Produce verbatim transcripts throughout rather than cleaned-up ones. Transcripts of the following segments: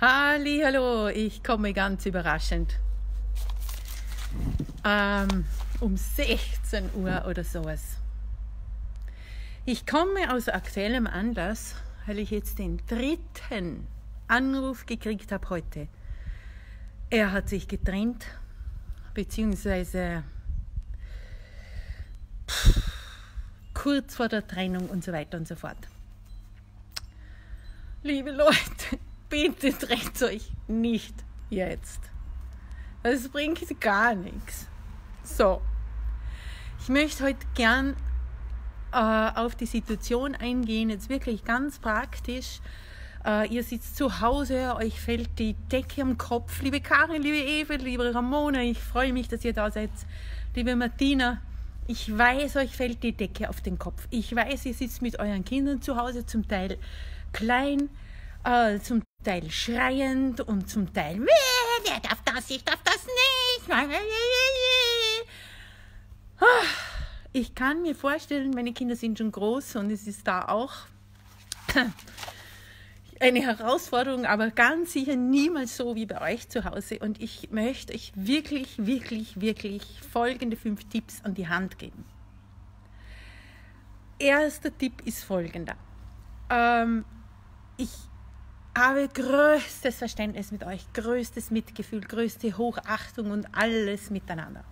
Hallihallo, ich komme ganz überraschend. Ähm, um sechzehn Uhr oder sowas. Ich komme aus aktuellem Anlass, weil ich jetzt den dritten Anruf gekriegt habe heute. Er hat sich getrennt, beziehungsweise pff, kurz vor der Trennung und so weiter und so fort. Liebe Leute, bitte dreht euch nicht jetzt. Das bringt gar nichts. So, ich möchte heute gern äh, auf die Situation eingehen, jetzt wirklich ganz praktisch. Äh, ihr sitzt zu Hause, euch fällt die Decke am Kopf. Liebe Karin, liebe Eve, liebe Ramona, ich freue mich, dass ihr da seid. Liebe Martina, ich weiß, euch fällt die Decke auf den Kopf. Ich weiß, ihr sitzt mit euren Kindern zu Hause, zum Teil klein, äh, zum Teil schreiend und zum Teil, wer darf das, ich darf das nicht. Ich kann mir vorstellen, meine Kinder sind schon groß und es ist da auch eine Herausforderung, aber ganz sicher niemals so wie bei euch zu Hause. Und ich möchte euch wirklich, wirklich, wirklich folgende fünf Tipps an die Hand geben. Erster Tipp ist folgender. Ähm, ich habe größtes Verständnis mit euch, größtes Mitgefühl, größte Hochachtung und alles miteinander.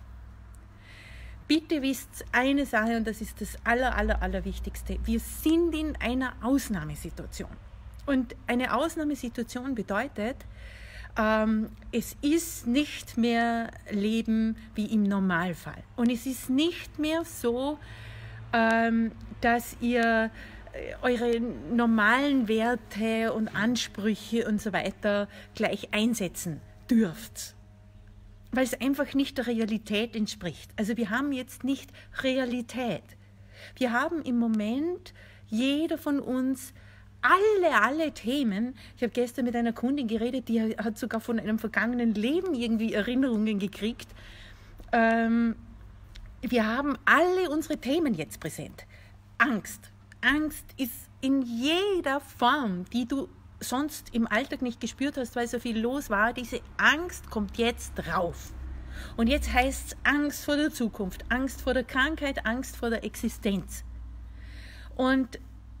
Bitte wisst eine Sache, und das ist das aller, aller, aller Wichtigste. Wir sind in einer Ausnahmesituation. Und eine Ausnahmesituation bedeutet, ähm, es ist nicht mehr Leben wie im Normalfall. Und es ist nicht mehr so, ähm, dass ihr eure normalen Werte und Ansprüche und so weiter gleich einsetzen dürft, weil es einfach nicht der Realität entspricht. Also wir haben jetzt nicht Realität. Wir haben im Moment, jeder von uns, alle, alle Themen. Ich habe gestern mit einer Kundin geredet, die hat sogar von einem vergangenen Leben irgendwie Erinnerungen gekriegt. Ähm, wir haben alle unsere Themen jetzt präsent. Angst. Angst ist in jeder Form, die du sonst im Alltag nicht gespürt hast, weil so viel los war. Diese Angst kommt jetzt rauf. Und jetzt heißt es Angst vor der Zukunft, Angst vor der Krankheit, Angst vor der Existenz. Und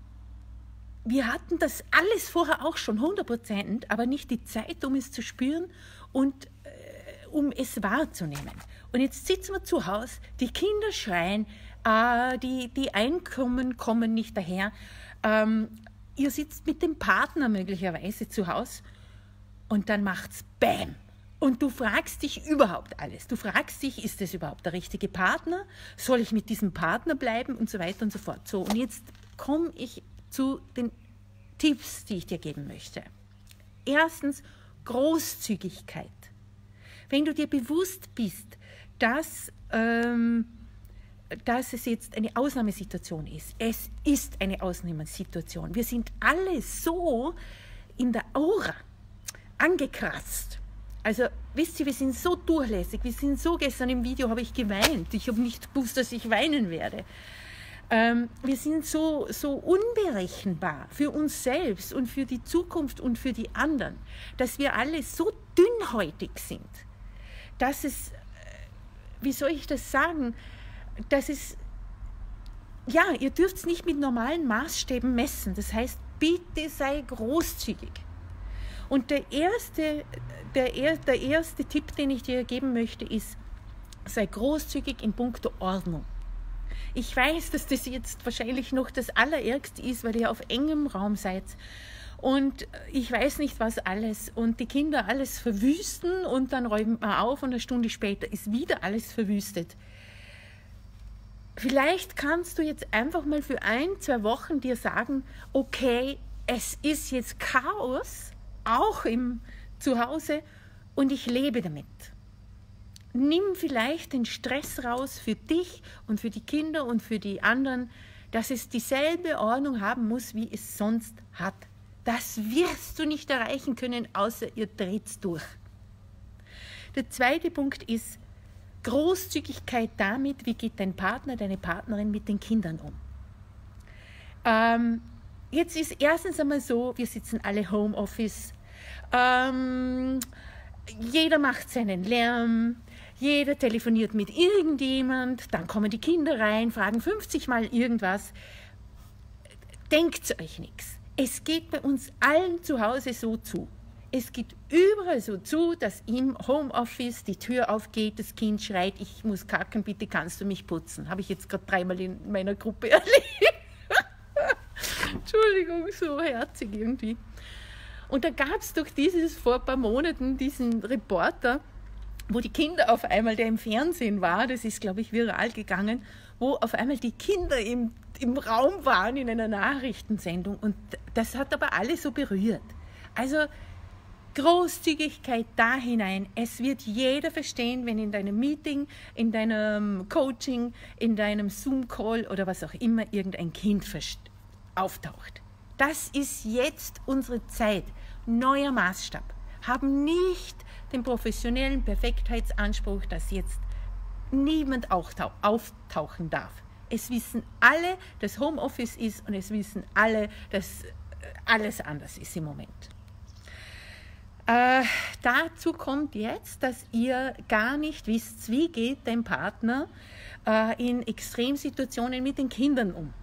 wir hatten das alles vorher auch schon hundert Prozent, aber nicht die Zeit, um es zu spüren und äh, um es wahrzunehmen. Und jetzt sitzen wir zu Hause, die Kinder schreien, äh, die, die Einkommen kommen nicht daher. Ähm, ihr sitzt mit dem Partner möglicherweise zu Hause und dann macht's Bäm. Und du fragst dich überhaupt alles. Du fragst dich, ist das überhaupt der richtige Partner? Soll ich mit diesem Partner bleiben? Und so weiter und so fort. So, und jetzt komme ich zu den Tipps, die ich dir geben möchte. Erstens, Großzügigkeit. Wenn du dir bewusst bist, dass, ähm, dass es jetzt eine Ausnahmesituation ist, es ist eine Ausnahmesituation. Wir sind alle so in der Aura angekratzt. Also, wisst ihr, wir sind so durchlässig, wir sind so, gestern im Video habe ich geweint, ich habe nicht gewusst, dass ich weinen werde. Ähm, wir sind so, so unberechenbar für uns selbst und für die Zukunft und für die anderen, dass wir alle so dünnhäutig sind, dass es, wie soll ich das sagen, dass es, ja, ihr dürft es nicht mit normalen Maßstäben messen. Das heißt, bitte sei großzügig. Und der erste, der, der erste Tipp, den ich dir geben möchte, ist, sei großzügig in puncto Ordnung. Ich weiß, dass das jetzt wahrscheinlich noch das Allerärgste ist, weil ihr auf engem Raum seid und ich weiß nicht was alles und die Kinder alles verwüsten und dann räumt man auf und eine Stunde später ist wieder alles verwüstet. Vielleicht kannst du jetzt einfach mal für ein, zwei Wochen dir sagen, okay, es ist jetzt Chaos, auch im Zuhause und ich lebe damit. Nimm vielleicht den Stress raus für dich und für die Kinder und für die anderen, dass es dieselbe Ordnung haben muss, wie es sonst hat. Das wirst du nicht erreichen können, außer ihr dreht's durch. Der zweite Punkt ist Großzügigkeit damit, wie geht dein Partner, deine Partnerin mit den Kindern um. Ähm, jetzt ist erstens einmal so, wir sitzen alle Homeoffice, Ähm, jeder macht seinen Lärm, jeder telefoniert mit irgendjemand, dann kommen die Kinder rein, fragen fünfzig Mal irgendwas. Denkt euch nichts. Es geht bei uns allen zu Hause so zu. Es geht überall so zu, dass im Homeoffice die Tür aufgeht, das Kind schreit, ich muss kacken, bitte kannst du mich putzen. Habe ich jetzt gerade dreimal in meiner Gruppe erlebt. Entschuldigung, so herzig irgendwie. Und da gab es doch dieses vor ein paar Monaten diesen Reporter, wo die Kinder auf einmal, der im Fernsehen war, das ist, glaube ich, viral gegangen, wo auf einmal die Kinder im, im Raum waren in einer Nachrichtensendung. Und das hat aber alle so berührt. Also Großzügigkeit da hinein. Es wird jeder verstehen, wenn in deinem Meeting, in deinem Coaching, in deinem Zoom-Call oder was auch immer irgendein Kind auftaucht. Das ist jetzt unsere Zeit. Neuer Maßstab. Haben nicht den professionellen Perfektheitsanspruch, dass jetzt niemand auftauchen darf. Es wissen alle, dass Homeoffice ist und es wissen alle, dass alles anders ist im Moment. Äh, dazu kommt jetzt, dass ihr gar nicht wisst, wie geht dein Partner äh, in Extremsituationen mit den Kindern um.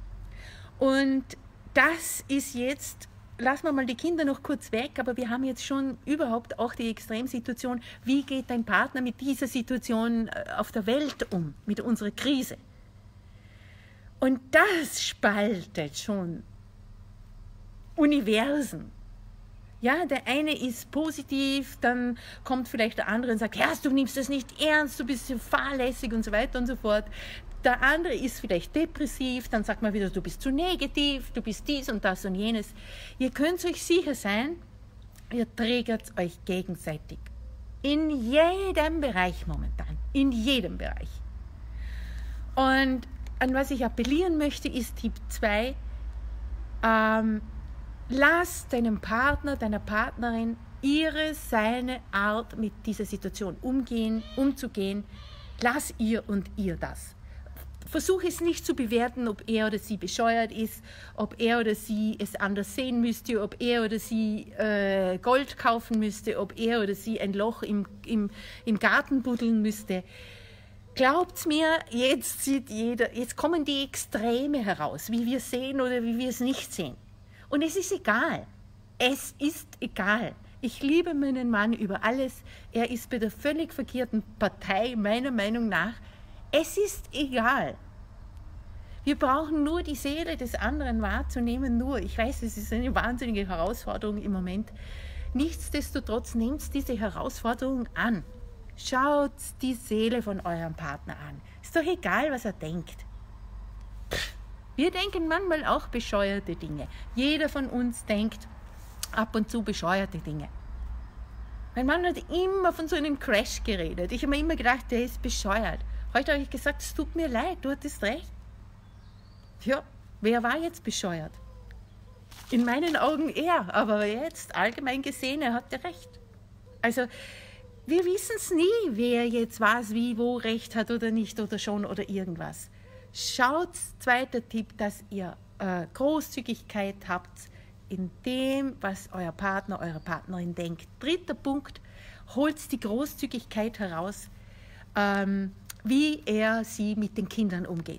Und das ist jetzt, lassen wir mal die Kinder noch kurz weg, aber wir haben jetzt schon überhaupt auch die Extremsituation, wie geht dein Partner mit dieser Situation auf der Welt um, mit unserer Krise. Und das spaltet schon Universen. Ja, der eine ist positiv, dann kommt vielleicht der andere und sagt, ja, du nimmst das nicht ernst, du bist so fahrlässig und so weiter und so fort. Der andere ist vielleicht depressiv, dann sagt man wieder, du bist zu negativ, du bist dies und das und jenes. Ihr könnt euch sicher sein, ihr triggert euch gegenseitig. In jedem Bereich momentan, in jedem Bereich. Und an was ich appellieren möchte, ist Tipp zwei, ähm, lass deinem Partner, deiner Partnerin ihre, seine Art mit dieser Situation umgehen, umzugehen. Lass ihr und ihr das. Versuche es nicht zu bewerten, ob er oder sie bescheuert ist, ob er oder sie es anders sehen müsste, ob er oder sie äh, Gold kaufen müsste, ob er oder sie ein Loch im, im, im Garten buddeln müsste. Glaubt's mir, jetzt sieht jeder, jetzt kommen die Extreme heraus, wie wir sehen oder wie wir es nicht sehen. Und es ist egal. Es ist egal. Ich liebe meinen Mann über alles. Er ist bei der völlig verkehrten Partei, meiner Meinung nach. Es ist egal. Wir brauchen nur die Seele des anderen wahrzunehmen, nur. Ich weiß, es ist eine wahnsinnige Herausforderung im Moment. Nichtsdestotrotz nehmt diese Herausforderung an. Schaut die Seele von eurem Partner an. Ist doch egal, was er denkt. Wir denken manchmal auch bescheuerte Dinge. Jeder von uns denkt ab und zu bescheuerte Dinge. Mein Mann hat immer von so einem Crash geredet. Ich habe mir immer gedacht, der ist bescheuert. Heute habe ich gesagt, es tut mir leid, du hattest recht. Ja, wer war jetzt bescheuert? In meinen Augen er, aber jetzt allgemein gesehen, er hatte recht. Also, wir wissen es nie, wer jetzt was, wie, wo recht hat oder nicht oder schon oder irgendwas. Schaut, zweiter Tipp, dass ihr äh, Großzügigkeit habt in dem, was euer Partner, eure Partnerin denkt. Dritter Punkt, holt die Großzügigkeit heraus, ähm, wie er sie mit den Kindern umgeht.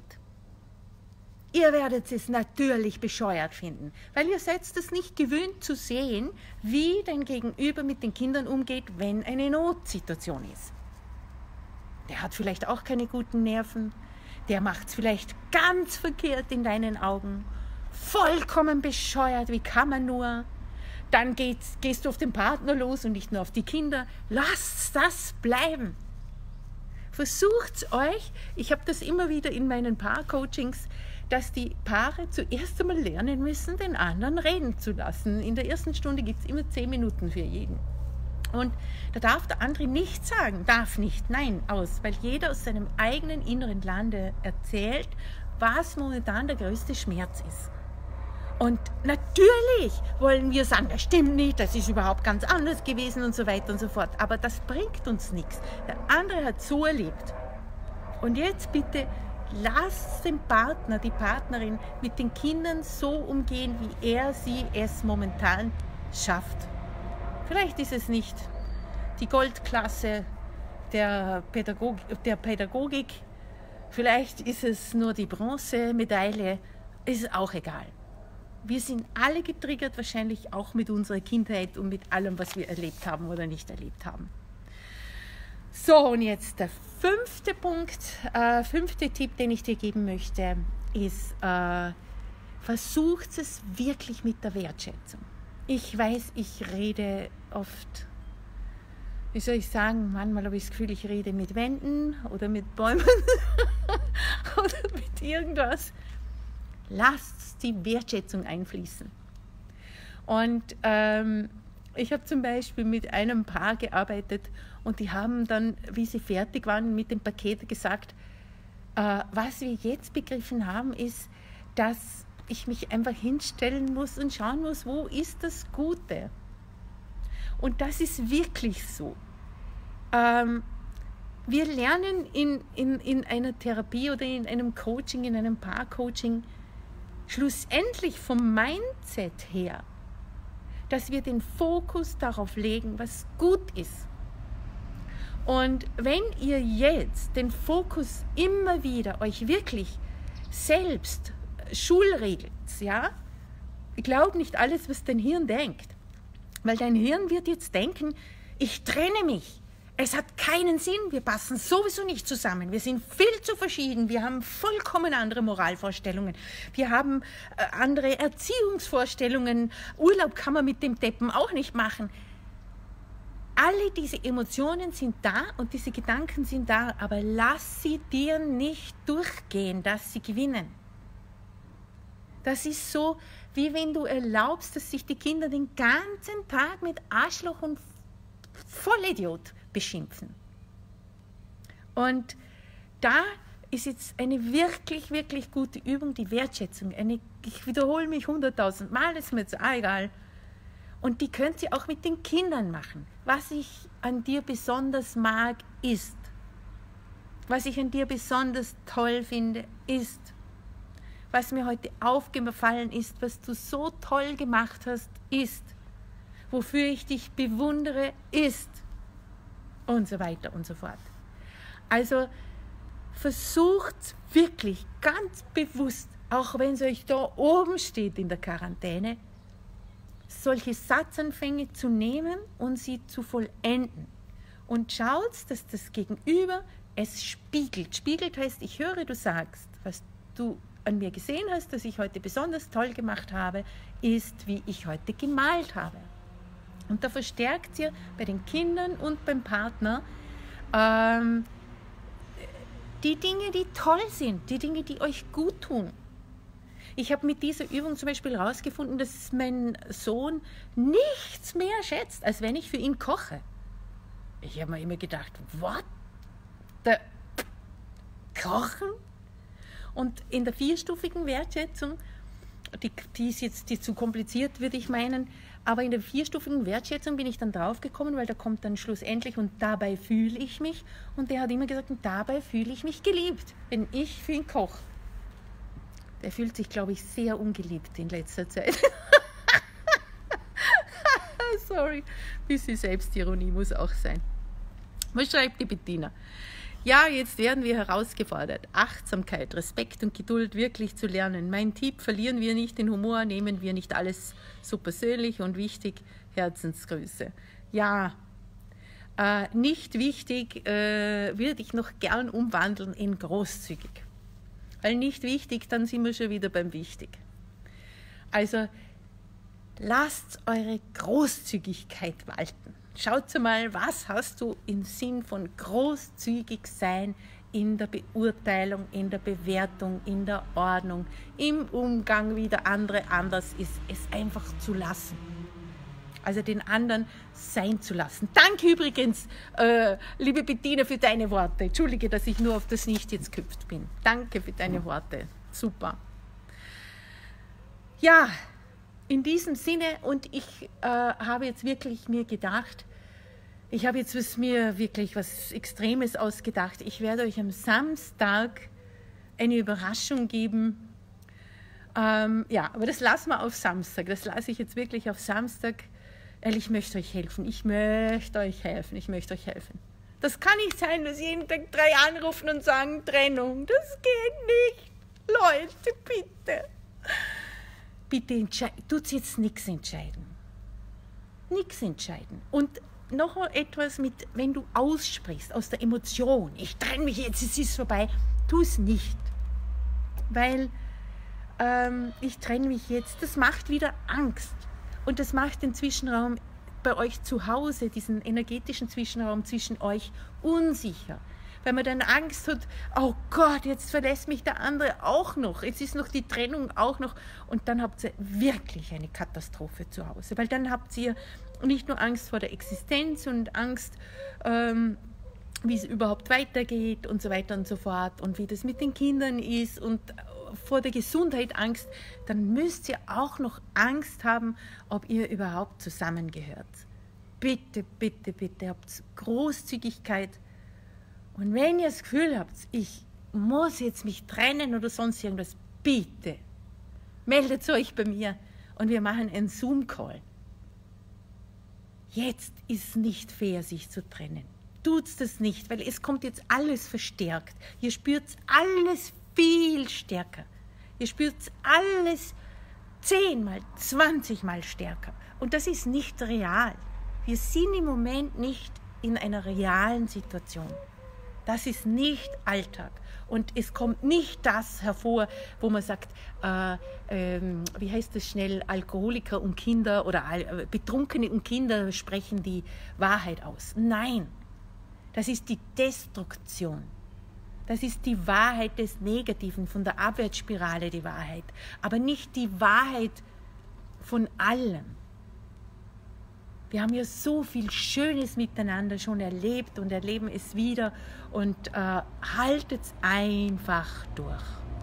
Ihr werdet es natürlich bescheuert finden, weil ihr seid es nicht gewöhnt zu sehen, wie dein Gegenüber mit den Kindern umgeht, wenn eine Notsituation ist. Der hat vielleicht auch keine guten Nerven, der macht es vielleicht ganz verkehrt in deinen Augen, vollkommen bescheuert, wie kann man nur? Dann geht's, gehst du auf den Partner los und nicht nur auf die Kinder. Lasst das bleiben. Versucht euch, ich habe das immer wieder in meinen Paar-Coachings, dass die Paare zuerst einmal lernen müssen, den anderen reden zu lassen. In der ersten Stunde gibt es immer zehn Minuten für jeden. Und da darf der andere nichts sagen, darf nicht, nein, aus, weil jeder aus seinem eigenen inneren Lande erzählt, was momentan der größte Schmerz ist. Und natürlich wollen wir sagen, das stimmt nicht, das ist überhaupt ganz anders gewesen und so weiter und so fort. Aber das bringt uns nichts. Der andere hat so erlebt. Und jetzt bitte lasst den Partner, die Partnerin mit den Kindern so umgehen, wie er sie es momentan schafft. Vielleicht ist es nicht die Goldklasse der, Pädagog der Pädagogik, vielleicht ist es nur die Bronzemedaille, ist auch egal. Wir sind alle getriggert, wahrscheinlich auch mit unserer Kindheit und mit allem, was wir erlebt haben oder nicht erlebt haben. So, und jetzt der fünfte Punkt, äh, fünfte Tipp, den ich dir geben möchte, ist, äh, versucht es wirklich mit der Wertschätzung. Ich weiß, ich rede oft, wie soll ich sagen, manchmal habe ich das Gefühl, ich rede mit Wänden oder mit Bäumen oder mit irgendwas. Lasst die Wertschätzung einfließen. Und ähm, ich habe zum Beispiel mit einem Paar gearbeitet und die haben dann, wie sie fertig waren mit dem Paket, gesagt, äh, was wir jetzt begriffen haben, ist, dass ich mich einfach hinstellen muss und schauen muss, wo ist das Gute. Und das ist wirklich so. Ähm, wir lernen in, in, in einer Therapie oder in einem Coaching, in einem Paar-Coaching, schlussendlich vom Mindset her, dass wir den Fokus darauf legen, was gut ist. Und wenn ihr jetzt den Fokus immer wieder euch wirklich selbst schulregelt, ja, glaub nicht alles, was dein Hirn denkt, weil dein Hirn wird jetzt denken, ich trenne mich. Es hat keinen Sinn, wir passen sowieso nicht zusammen, wir sind viel zu verschieden, wir haben vollkommen andere Moralvorstellungen, wir haben äh, andere Erziehungsvorstellungen, Urlaub kann man mit dem Deppen auch nicht machen. Alle diese Emotionen sind da und diese Gedanken sind da, aber lass sie dir nicht durchgehen, dass sie gewinnen. Das ist so, wie wenn du erlaubst, dass sich die Kinder den ganzen Tag mit Arschloch und Vollidiot beschimpfen. Und da ist jetzt eine wirklich, wirklich gute Übung, die Wertschätzung. Eine, ich wiederhole mich hunderttausend Mal, ist mir jetzt auch egal. Und die könnt ihr auch mit den Kindern machen. Was ich an dir besonders mag, ist. Was ich an dir besonders toll finde, ist. Was mir heute aufgefallen ist, was du so toll gemacht hast, ist. Wofür ich dich bewundere, ist. Und so weiter und so fort. Also versucht wirklich ganz bewusst, auch wenn es euch da oben steht in der Quarantäne, solche Satzanfänge zu nehmen und sie zu vollenden. Und schaut, dass das Gegenüber es spiegelt. Spiegelt heißt, ich höre, du sagst, was du an mir gesehen hast, dass ich heute besonders toll gemacht habe, ist, wie ich heute gemalt habe. Und da verstärkt ihr bei den Kindern und beim Partner ähm, die Dinge, die toll sind, die Dinge, die euch gut tun. Ich habe mit dieser Übung zum Beispiel herausgefunden, dass mein Sohn nichts mehr schätzt, als wenn ich für ihn koche. Ich habe mir immer gedacht, what? Der Kochen? Und in der vierstufigen Wertschätzung, die, die ist jetzt die zu kompliziert, würde ich meinen, aber in der vierstufigen Wertschätzung bin ich dann draufgekommen, weil da kommt dann schlussendlich und dabei fühle ich mich. Und der hat immer gesagt, und dabei fühle ich mich geliebt, wenn ich für ihn koche. Der fühlt sich, glaube ich, sehr ungeliebt in letzter Zeit. Sorry, bisschen Selbstironie muss auch sein. Was schreibt die Bettina? Ja, jetzt werden wir herausgefordert, Achtsamkeit, Respekt und Geduld wirklich zu lernen. Mein Tipp, verlieren wir nicht den Humor, nehmen wir nicht alles so persönlich und wichtig. Herzensgrüße. Ja, äh, nicht wichtig äh, würde ich noch gern umwandeln in großzügig. Weil nicht wichtig, dann sind wir schon wieder beim Wichtig. Also lasst eure Großzügigkeit walten. Schaut mal, was hast du im Sinn von großzügig sein in der Beurteilung, in der Bewertung, in der Ordnung, im Umgang, wie der andere anders ist, es einfach zu lassen. Also den anderen sein zu lassen. Danke übrigens, äh, liebe Bettina, für deine Worte. Entschuldige, dass ich nur auf das Nicht jetzt gehüpft bin. Danke für deine Worte. Super. Ja, in diesem Sinne, und ich äh, habe jetzt wirklich mir gedacht, ich habe jetzt was mir wirklich was Extremes ausgedacht. Ich werde euch am Samstag eine Überraschung geben. Ähm, ja, aber das lassen wir auf Samstag. Das lasse ich jetzt wirklich auf Samstag. Weil ich möchte euch helfen, ich möchte euch helfen, ich möchte euch helfen. Das kann nicht sein, dass jeden Tag drei anrufen und sagen, Trennung, das geht nicht. Leute, bitte. Bitte tut jetzt nichts entscheiden. Nichts entscheiden. Und noch etwas mit, wenn du aussprichst aus der Emotion, ich trenne mich jetzt, es ist vorbei, tu es nicht. Weil ähm, ich trenne mich jetzt, das macht wieder Angst. Und das macht den Zwischenraum bei euch zu Hause, diesen energetischen Zwischenraum zwischen euch, unsicher. Weil man dann Angst hat, oh Gott, jetzt verlässt mich der andere auch noch, jetzt ist noch die Trennung auch noch. Und dann habt ihr wirklich eine Katastrophe zu Hause. Weil dann habt ihr nicht nur Angst vor der Existenz und Angst, ähm, wie es überhaupt weitergeht und so weiter und so fort und wie das mit den Kindern ist und vor der Gesundheit Angst, dann müsst ihr auch noch Angst haben, ob ihr überhaupt zusammengehört. Bitte, bitte, bitte habt Großzügigkeit. Und wenn ihr das Gefühl habt, ich muss jetzt mich trennen oder sonst irgendwas, bitte, meldet euch bei mir und wir machen einen Zoom-Call. Jetzt ist es nicht fair, sich zu trennen. Tut's das nicht, weil es kommt jetzt alles verstärkt. Ihr spürt alles viel stärker. Ihr spürt alles zehnmal, zwanzigmal stärker. Und das ist nicht real. Wir sind im Moment nicht in einer realen Situation. Das ist nicht Alltag. Und es kommt nicht das hervor, wo man sagt, äh, ähm, wie heißt das schnell, Alkoholiker und Kinder oder äh, Betrunkene und Kinder sprechen die Wahrheit aus. Nein, das ist die Destruktion. Das ist die Wahrheit des Negativen, von der Abwärtsspirale die Wahrheit, aber nicht die Wahrheit von allem. Wir haben ja so viel Schönes miteinander schon erlebt und erleben es wieder und äh, haltet es einfach durch.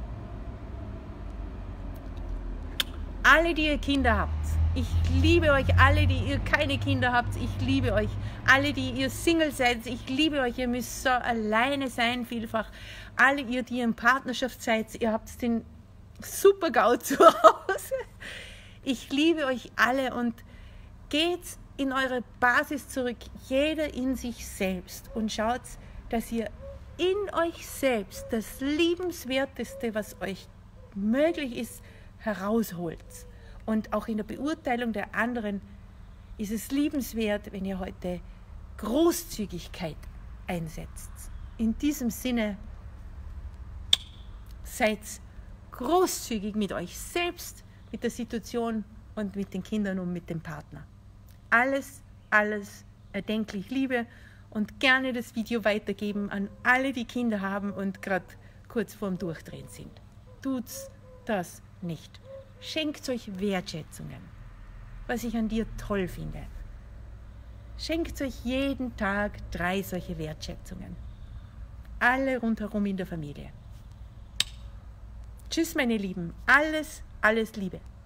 Alle, die ihr Kinder habt, ich liebe euch. Alle, die ihr keine Kinder habt, ich liebe euch. Alle, die ihr Single seid, ich liebe euch. Ihr müsst so alleine sein vielfach. Alle ihr, die in Partnerschaft seid, ihr habt den Super-GAU zu Hause. Ich liebe euch alle und geht in eure Basis zurück, jeder in sich selbst und schaut, dass ihr in euch selbst das Liebenswerteste, was euch möglich ist, herausholt. Und auch in der Beurteilung der anderen ist es liebenswert, wenn ihr heute Großzügigkeit einsetzt. In diesem Sinne, seid großzügig mit euch selbst, mit der Situation und mit den Kindern und mit dem Partner. Alles, alles erdenklich Liebe und gerne das Video weitergeben an alle, die Kinder haben und gerade kurz vorm Durchdrehen sind. Tut's das nicht. Schenkt euch Wertschätzungen, was ich an dir toll finde. Schenkt euch jeden Tag drei solche Wertschätzungen. Alle rundherum in der Familie. Tschüss, meine Lieben. Alles, alles Liebe.